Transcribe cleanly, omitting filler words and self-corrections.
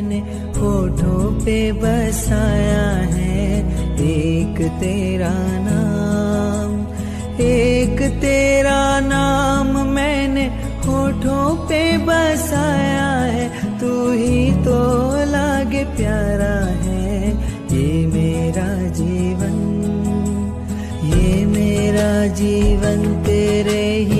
मैंने होठों पे बसाया है एक तेरा नाम, एक तेरा नाम मैंने होठों पे बसाया है। तू ही तो लागे प्यारा है ये मेरा जीवन, ये मेरा जीवन तेरे ही